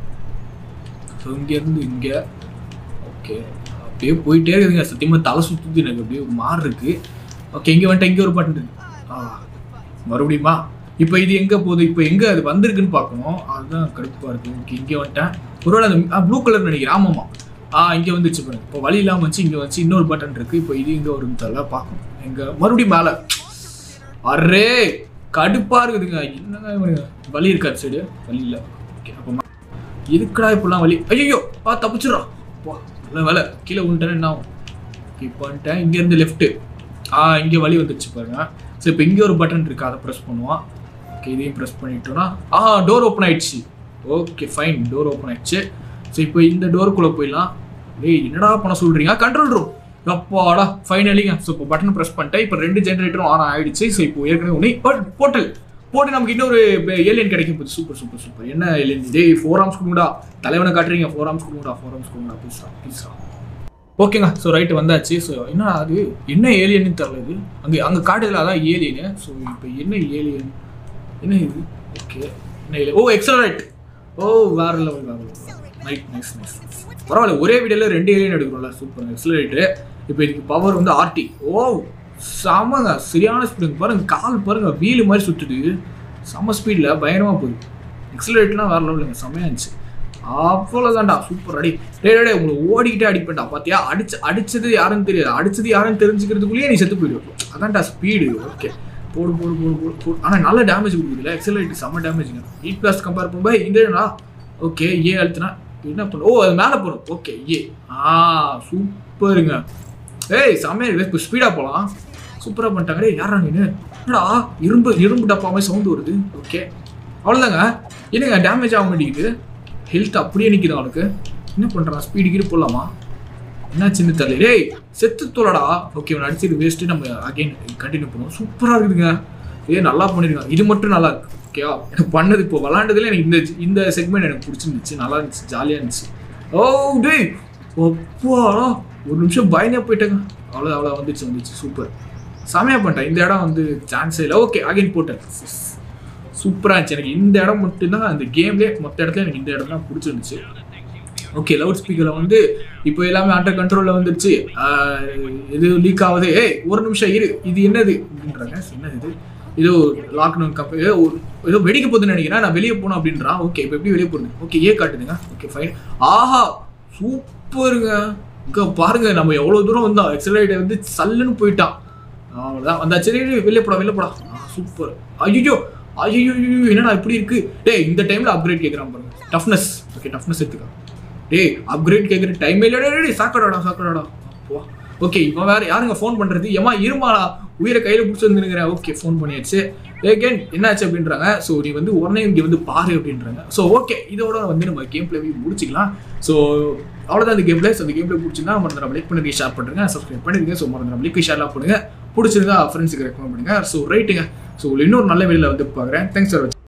A: ஸோ இங்கேருந்து இங்கே. ஓகே அப்படியே போயிட்டே இருக்குதுங்க, சத்தியமாக தலை சுற்றுது எனக்கு, அப்படியே மாறு இருக்குது. ஓகே இங்கே வந்துட்டு இங்கே ஒரு பட்டன் இருக்குது. மறுபடியுமா. இப்போ இது எங்கே போகுது, இப்போ எங்கே அது வந்திருக்குன்னு பார்க்கணும், அதுதான் கடுப்பாக இருக்குது. ஓகே இங்கே வந்துட்டேன். ஒருவேளை அந்த ப்ளூ கலர் நினைக்கிறேன். ஆமாம்மா இங்கே வந்துச்சு பாருங்க. இப்போ வழி இல்லாமல் வந்துச்சு, இங்கே வந்துச்சு இன்னொரு பட்டன் இருக்குது. இப்போ இது இங்கே வரும்னு தெரியல, பார்க்கணும். எங்கே மறுபடியும் மேலே. அரே கடுப்பாக இருக்குதுங்க, என்னங்க வழி இருக்காது சைடு, வழி இல்லை. ஓகே அப்போ எதுக்குடா இப்போலாம் வழி. ஐயோ தப்பிச்சிடுறான். நல்ல வேலை கீழே விட்டேன்னு என்ன ஆகும். ஓகே இப்போ வந்துட்டேன். இங்கேருந்து லெஃப்ட்டு. இங்கே வழி வந்துச்சு பாருங்க. ஸோ இப்போ இங்கே ஒரு பட்டன் இருக்குது, அதை ப்ரெஸ் பண்ணுவான். ஓகே இதையும் ப்ரெஸ் பண்ணிட்டோன்னா டோர் ஓப்பன் ஆகிடுச்சு. ஓகே ஃபைன் டோர் ஓப்பன் ஆகிடுச்சு. ஸோ இப்போ இந்த டோருக்குள்ளே போயிடலாம். என்னடா பண்ண சொல்கிறீங்க, கண்ட்ரோல் ரூம். அப்பாடா ஃபைனலிங்க. ஸோ இப்போ பட்டன் ப்ரெஸ் பண்ணிட்டேன். இப்போ 2 ஜென்ரேட்டரும் ஆன் ஆகிடுச்சு. ஸோ இப்போ ஏற்கனவே போர்ட்டல் போட்டு நமக்கு இன்னொரு ஏலியன் கிடைக்கும் போது. சூப்பர். என்ன ஏலியன் இதே 4 ஆர்ம்ஸ் கொடுங்கடா, தலைவனை காட்டுறீங்க. 4 ஆர்ம்ஸ் கொடுங்கடா ப்ளீஸ்ரா. ஓகேங்க ஸோ ரைட்டு வந்தாச்சு. ஸோ என்ன அது என்ன ஏலியன்னு தெரியல, இது அங்கே காட்டுதில் அதான் ஏலியனு. ஸோ இப்போ என்ன ஏலியன், என்ன இது. ஓகே என்ன ஏலியன், எக்ஸலரேட். வேற லெவல். நைஸ். பரவாயில்ல, ஒரே வீடியோவில் 2 ஏலியன் எடுக்கிறோம்ல, சூப்பர் எக்ஸலரேட்டரு. இப்போ இதுக்கு பவர் வந்து ஆர்டி. செமங்க, சரியான ஸ்பீடு பாருங்க, கால் பாருங்க வீலு மாதிரி சுற்றுது, செம்ம ஸ்பீடில் பயங்கரமாக போகுது. எக்ஸலரேட்லாம் வேற லெவலுங்க, செம்மையாக இருந்துச்சு. அவ்வளோதான்டா சூப்பர். டே உங்களை ஓடிக்கிட்டே அடிப்பேன்டா. பார்த்தியா அடிச்சது யாருன்னு தெரியாது, அடிச்சது யாருன்னு தெரிஞ்சுக்கிறதுக்குள்ளேயே நீ செத்து போயிடுவோம். அதான்டா ஸ்பீடு. ஓகே போடு. ஆனால் நல்ல டேமேஜ் கொடுக்குதுல்ல, எக்ஸலரேட் செம்ம டேமேஜுங்க. ஹீட் பிளாஸ்ட் கம்பேர் பண்ணும்போது இந்த ஓகே அழுத்தினா என்ன பண்ணும், அது மேலே போகணும். ஓகே சூப்பருங்க. செம்மையாக இப்போ ஸ்பீடாக போகலாம். சூப்பராக பண்ணிட்டாங்க. யாரா நீனு, என்னடா இரும்பு டப்பா மாதிரி சவுண்டு வருது. ஓகே அவ்வளோதாங்க. என்னங்க டேமேஜ் ஆக மாட்டேங்குது, ஹெல்த் அப்படியே நிற்கிது அவனுக்கு. என்ன பண்ணுறான், ஸ்பீடு போடலாமா, என்ன சின்ன தெரியல. செத்து தோலடா. ஓகே இவன் அடிச்சுட்டு வேஸ்ட்டு, நம்ம அகைன் கண்டினியூ பண்ணுவோம். சூப்பராக இருக்குதுங்க. நல்லா பண்ணிருக்காங்க. இது மட்டும் நல்லா இருக்கு. ஓகேவா, எனக்கு பண்ணது இப்போ விளாண்டதுல எனக்கு இந்த செக்மெண்ட் எனக்கு பிடிச்சிருந்துச்சு, நல்லா இருந்துச்சு, ஜாலியாக இருந்துச்சு. ஓ டேய் ஒப்பாடா, ஒரு நிமிஷம் பயனே போயிட்டேங்க. அவ்வளோ வந்துச்சு சூப்பர், செமையாக பண்ணிட்டேன். இந்த இடம் வந்து சான்ஸே இல்லை. ஓகே அகைன் போட்டேன், சூப்பராக இருந்துச்சு. எனக்கு இந்த இடம் மட்டும்தான் அந்த கேம்லேயே மொத்த இடத்துல எனக்கு இந்த இடம் தான் பிடிச்சிருந்துச்சு. ஓகே, லவுட் ஸ்பீக்கரில் வந்து இப்போ எல்லாமே அண்டர் கண்ட்ரோலில் வந்துருச்சு. இது லீக் ஆகுது. ஒரு நிமிஷம் இரு, இது என்னது அப்படின்றாங்க. என்னது இது, ஏதோ லாக்டவுன் கம்பெனி ஏதோ வெடிக்க போகுதுன்னு நினைக்கிறேன். நான் வெளியே போகணும் அப்படின்றான். ஓகே, இப்போ எப்படி வெளியே போகிறது? ஓகே, காட்டுதுங்க. Okay fine. ஆஹா சூப்பருங்க. இங்கே பாருங்க, நம்ம எவ்வளோ தூரம் வந்தோம். எக்ஸலரேட்டர் வந்து சல்லுன்னு போயிட்டான். அவ்வளோதான் வந்தாச்சு. வெளியே போடா. சூப்பர். ஐயோ என்னடா இப்படி இருக்கு? இந்த டைமில் அப்கிரேட் கேட்குறான் பாருங்க. டஃப்னஸ். ஓகே, டஃப்னஸ் எடுத்துக்கா. அப்கிரேட் கேட்குற டைமே இல்லை. சாக்கடாடா. ஓகே, இப்போ வேற யாருங்க ஃபோன் பண்ணுறது? ஏமா இருமாடா, உயிரை கையில் பிடிச்சி வந்துருக்கிறேன். ஓகே, ஃபோன் பண்ணியாச்சு. ஏகேன் என்னாச்சு அப்படின்றாங்க. ஸோ நீ வந்து உடனே இங்கே வந்து பாரு அப்படின்றாங்க. ஸோ ஓகே, இதோட வந்து நம்ம கேம் பிளே முடிச்சிக்கலாம். ஸோ அவ்வளோதான் இந்த கேம் பிளே. ஸோ இந்த கேம் பிளே பிடிச்சிருந்தா மறந்துடாம லைக் பண்ணுங்க, ஷேர் பண்ணுங்க, சப்ஸ்கிரைப் பண்ணிருங்க. ஸோ மறந்துடாம லைக் ஷேர்லாம் பண்ணுங்க. பிடிச்சிருந்தா ஃப்ரெண்ட்ஸுக்கு ரெக்கமெண்ட் பண்ணுங்க. ஸோ ரைட்டுங்க. ஸோ இன்னொரு நல்ல வீடியோவில் வந்து பார்க்குறேன். தேங்க்ஸ் ஃபார் வாட்சிங்.